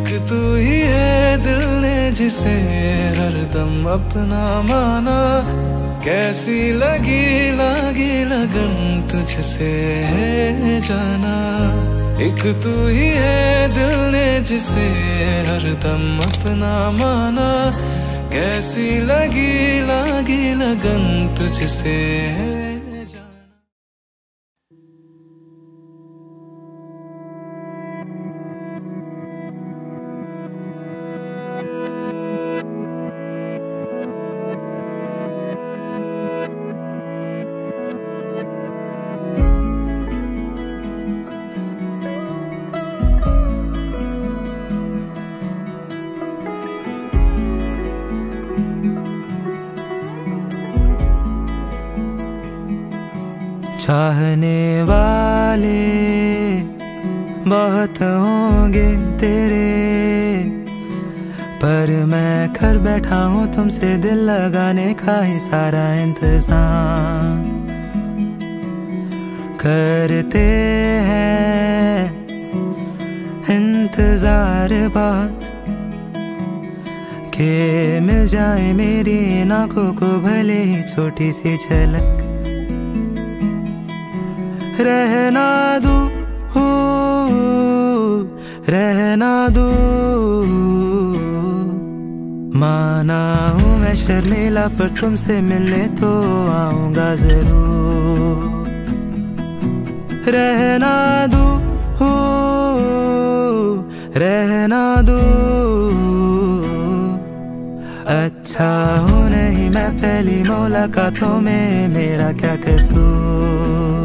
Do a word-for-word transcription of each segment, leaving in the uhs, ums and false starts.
एक तू ही है दिल ने जिसे हरदम अपना माना, कैसी लगी लगी लगन तुझसे है जाना। एक तू ही है दिल ने जिसे हरदम अपना माना, कैसी लगी लगी लगन तुझसे है। चाहने वाले बहुत होंगे तेरे, पर मैं कर बैठा हूँ तुमसे दिल लगाने का ही सारा इंतजाम। करते हैं इंतजार बात के मिल जाए मेरी आँखों को भले ही छोटी सी झलक। रहना दू रहना दू माना हूँ मैं शर्मीला, पर तुमसे मिलने तो आऊंगा जरूर। रहना दू रहना दू अच्छा हूँ नहीं मैं पहली मुलाकातों में, मेरा क्या कसूर।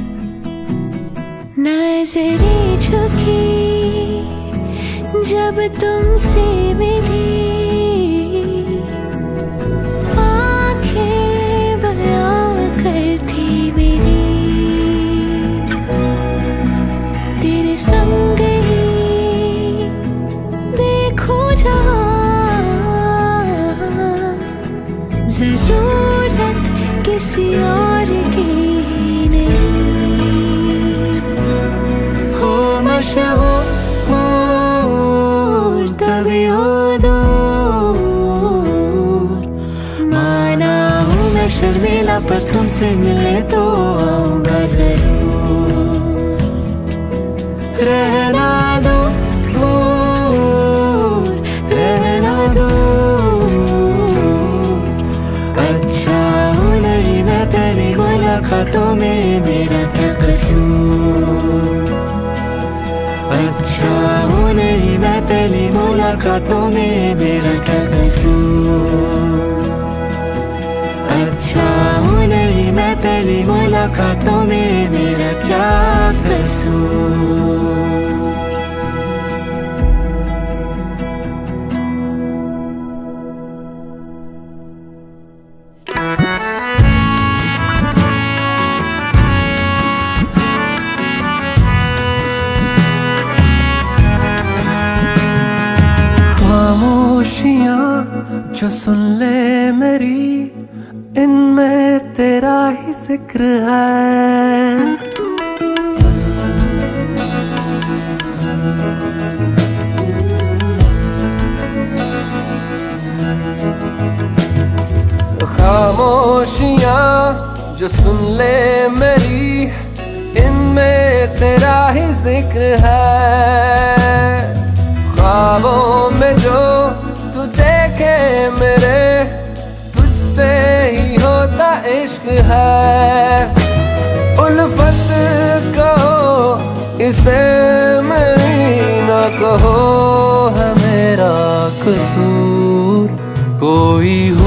नजरें झुकी जब तुमसे मिली, आंखें बयां करती मेरी, तेरे संग ही देखो जहां, जरूरत किसी और की मशहूर तभी हो दूर। माना हूँ मैं शर्मीला, पर तुमसे मिलने तो आऊंगा जरूर। रहना दो रहना दो अच्छा हूँ नहीं मैं पहली मुलाकातों में, मेरा क्या कसूर। अच्छा हूँ नहीं मैं पहली मुलाकातों में, मेरा क्या कसूर। अच्छा हूँ नहीं मैं पहली मुलाकातों में, मेरा क्या कसूर। खामोशियाँ जो सुन ले मेरी, इनमें तेरा ही जिक्र है। खामोशियाँ जो सुन ले मेरी, इनमें तेरा ही जिक्र है। ख्वाबों में जो तू देखे मेरे, तुझसे ही होता इश्क है। उल्फत कहो इसे मेरी ना कहो, है मेरा कसूर। कोई